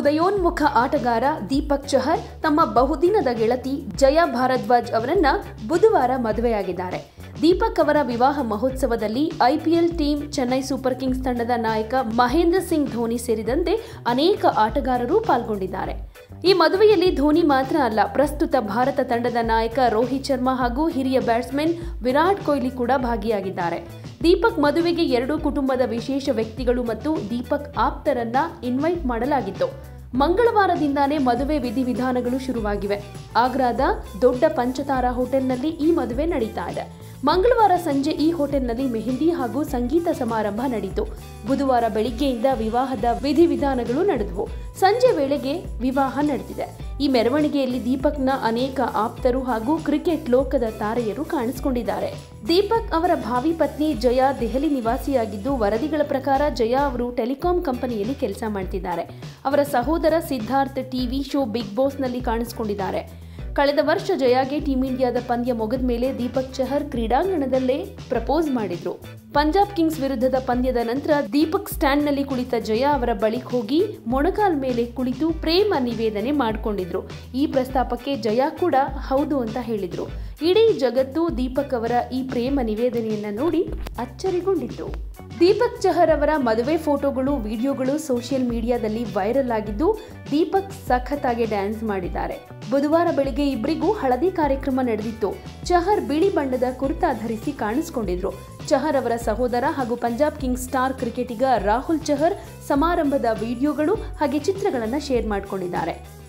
ಉದಯೋನ್ಮುಖ ಆಟಗಾರ ದೀಪಕ್ ಚಹರ್ ತಮ್ಮ ಬಹುದಿನದ ಗೆಳತಿ ಜಯಾ ಭಾರದ್ವಾಜ್ ಅವರನ್ನ ಬುಧವಾರ ಮದುವೆಯಾಗಿದ್ದಾರೆ. ದೀಪಕ್ ಅವರ ವಿವಾಹ ಮಹೋತ್ಸವದಲ್ಲಿ IPL team Chennai Super Kings ತಂಡದ ನಾಯಕ ಮಹೇಂದ್ರ ಸಿಂಗ್ ಧೋನಿ ಸೇರಿದಂತೆ ಅನೇಕ ಆಟಗಾರರು ಪಾಲ್ಗೊಂಡಿದ್ದಾರೆ. ಈ ಮದುವೆಯಲ್ಲಿ ಧೋನಿ ಮಾತ್ರ ಅಲ್ಲ, ಪ್ರಸ್ತುತ ಭಾರತ ತಂಡದ ನಾಯಕ ರೋಹಿತ್ ಶರ್ಮಾ ಹಾಗೂ ಹಿರಿಯ ಬ್ಯಾಟ್ಸ್ಮನ್ ವಿರಾಟ್ ಕೊಹ್ಲಿ ಕೂಡ ಭಾಗಿಯಾಗಿದ್ದಾರೆ. ದೀಪಕ್ ಮದುವೆಗೆ ಎರಡೂ ಕುಟುಂಬದ ವಿಶೇಷ ವ್ಯಕ್ತಿಗಳು ಮತ್ತು ದೀಪಕ್ ಆಪ್ತರನ್ನ ಇನ್ವೈಟ್ ಮಾಡಲಾಗಿತ್ತು. ಮಂಗಳವಾರದಿಂದಾನೇ ಮದುವೆ ವಿಧಿವಿಧಾನಗಳು ಶುರುವಾಗಿವೆ. ಆಗ್ರಾದ ದೊಡ್ಡ ಪಂಚತಾರಾ ಹೋಟೆಲ್ನಲ್ಲಿ ಈ ಮದುವೆ ನಡೀತಾ ಇದೆ. ಮಂಗಳವಾರ ಸಂಜೆ ಈ ಹೋಟೆಲ್ನಲ್ಲಿ ಮೆಹಂದಿ ಹಾಗೂ ಸಂಗೀತ ಸಮಾರಂಭ ನಡೆಯಿತು. ಬುಧವಾರ ಬೆಳಿಗ್ಗೆಯಿಂದ ವಿವಾಹದ ವಿಧಿವಿಧಾನಗಳು ನಡೆದವು. ಸಂಜೆ ವೇಳೆಗೆ ವಿವಾಹ ನಡೆದಿದೆ. ಈ ಮೆರವಣಿಗೆಯಲ್ಲಿ ದೀಪಕ್ನ ಅನೇಕ ಆಪ್ತರು ಹಾಗೂ ಕ್ರಿಕೆಟ್ ಲೋಕದ ತಾರೆಯರು ಕಾಣಿಸಿಕೊಂಡಿದ್ದಾರೆ. ದೀಪಕ್ ಅವರ ಭಾವಿ ಪತ್ನಿ ಜಯಾ ದೆಹಲಿ ನಿವಾಸಿಯಾಗಿದ್ದು, ವರದಿಗಳ ಪ್ರಕಾರ ಜಯಾ ಅವರು ಟೆಲಿಕಾಂ ಕಂಪನಿಯಲ್ಲಿ ಕೆಲಸ ಮಾಡ್ತಿದ್ದಾರೆ. ಅವರ ಸಹೋದರ ಸಿದ್ಧಾರ್ಥ್ ಟಿವಿ ಶೋ ಬಿಗ್ ಬಾಸ್ನಲ್ಲಿ ಕಾಣಿಸಿಕೊಂಡಿದ್ದಾರೆ. ಕಳೆದ ವರ್ಷ ಜಯಾಗೆ ಟೀಂ ಇಂಡಿಯಾದ ಪಂದ್ಯ ಮುಗಿದ ಮೇಲೆ ದೀಪಕ್ ಚಹರ್ ಕ್ರೀಡಾಂಗಣದಲ್ಲೇ ಪ್ರಪೋಸ್ ಮಾಡಿದ್ರು. ಪಂಜಾಬ್ ಕಿಂಗ್ಸ್ ವಿರುದ್ಧದ ಪಂದ್ಯದ ನಂತರ ದೀಪಕ್ ಸ್ಟ್ಯಾಂಡ್ನಲ್ಲಿ ಕುಳಿತ ಜಯಾ ಅವರ ಬಳಿಗೆ ಹೋಗಿ ಮೊಣಕಾಲ್ ಮೇಲೆ ಕುಳಿತು ಪ್ರೇಮ ನಿವೇದನೆ ಮಾಡಿಕೊಂಡಿದ್ರು. ಈ ಪ್ರಸ್ತಾಪಕ್ಕೆ ಜಯಾ ಕೂಡ ಹೌದು ಅಂತ ಹೇಳಿದ್ರು. ಇಡೀ ಜಗತ್ತು ದೀಪಕ್ ಅವರ ಈ ಪ್ರೇಮ ನಿವೇದನೆಯನ್ನ ನೋಡಿ ಅಚ್ಚರಿಗೊಂಡಿತ್ತು. ದೀಪಕ್ ಚಹರ್ ಅವರ ಮದುವೆ ಫೋಟೋಗಳು, ವಿಡಿಯೋಗಳು ಸೋಷಿಯಲ್ ಮೀಡಿಯಾದಲ್ಲಿ ವೈರಲ್ ಆಗಿದ್ದು, ದೀಪಕ್ ಸಖತ್ತಾಗಿ ಡ್ಯಾನ್ಸ್ ಮಾಡಿದ್ದಾರೆ. ಬುಧವಾರ ಬೆಳಿಗ್ಗೆ ಇಬ್ಬರಿಗೂ ಹಳದಿ ಕಾರ್ಯಕ್ರಮ ನಡೆದಿತ್ತು. ಚಹರ್ ಬಿಳಿ ಬಣ್ಣದ ಕುರ್ತಾ ಧರಿಸಿ ಕಾಣಿಸಿಕೊಂಡಿದ್ರು. ಚಹರ್ ಅವರ ಸಹೋದರ ಹಾಗೂ ಪಂಜಾಬ್ ಕಿಂಗ್ಸ್ ಸ್ಟಾರ್ ಕ್ರಿಕೆಟಿಗ ರಾಹುಲ್ ಚಹರ್ ಸಮಾರಂಭದ ವಿಡಿಯೋಗಳು ಹಾಗೆ ಚಿತ್ರಗಳನ್ನು ಶೇರ್ ಮಾಡಿಕೊಂಡಿದ್ದಾರೆ.